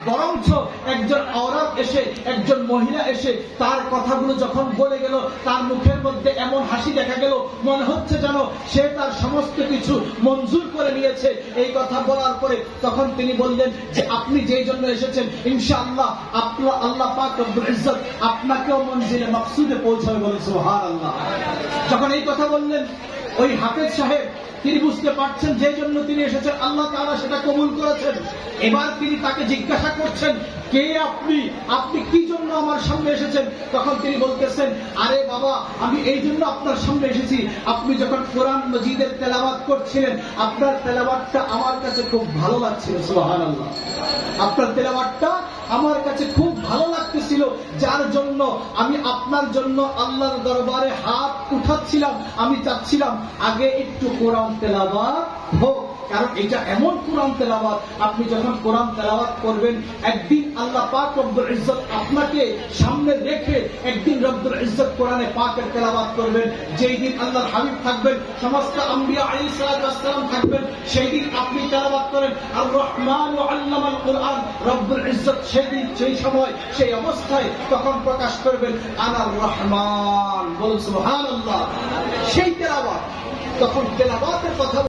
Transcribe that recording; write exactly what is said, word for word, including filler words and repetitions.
বরঞ্চ একজন ঔরত এসে, একজন মহিলা এসে তার কথাগুলো যখন বলে গেল, তার মুখের মধ্যে এমন হাসি দেখা গেল, মনে হচ্ছে যেন সে তার সমস্ত কিছু মঞ্জুর করে নিয়েছে। এই কথা বলার পরে তখন তিনি বললেন যে আপনি যেই জন্য এসেছেন ইনশাআল্লাহ আপনার আল্লাহ পাক রব্বুল ইজ্জত আপনাকেও মঞ্জিলে মাকসুদে পৌঁছাবে, বলে সুবহানাল্লাহ। যখন এই কথা বললেন, ওই হাফেজ সাহেব তিনি বুঝতে পারছেন যে জন্য তিনি এসেছেন আল্লাহ তাআলা সেটা কবুল করেছেন। এবার তিনি তাকে জিজ্ঞাসা করছেন, কে আপনি, আপনি কি জন্য আমার সামনে এসেছেন? তখন তিনি বলতেছেন, আরে বাবা, আমি এই জন্য আপনার সামনে এসেছি, আপনি যখন কোরআন মজিদের তেলাওয়াত করছিলেন আপনার তেলাওয়াতটা আমার কাছে খুব ভালো লাগছিল। সুবহানাল্লাহ। আপনার তেলাওয়াতটা আমার কাছে খুব ভালো লাগতেছিল, যার জন্য আমি আপনার জন্য আল্লাহর দরবারে হাত উঠাচ্ছিলাম। আমি চাচ্ছিলাম আগে একটু কোরআন তেলাওয়াত হোক, কারণ এটা এমন কোরআন তেলাওয়াত, আপনি যখন কোরআন তেলাওয়াত করবেন একদিন আল্লাহ পাক রব্বুল ইজ্জত আপনাকে সামনে রেখে একদিন রব্বুল ইজ্জত কোরআনে পাকের তেলাওয়াত করবেন। যেই দিন আল্লাহর হাবিব থাকবেন, সমস্ত আম্বিয়া আলাইহিস সালাতু ওয়াস সালাম থাকবেন, সেই দিন আপনি তেলাওয়াত করেন আর রহমান ওয়া আল্লামাল কোরআন, রব্বুল ইজ্জত সেই দিন, সেই সময়, সেই অবস্থায় তখন প্রকাশ করবেন আনার রহমান, বলুন সুবহানাল্লাহ। সেই তেলাওয়াত, তখন তেলাওয়াতের কথা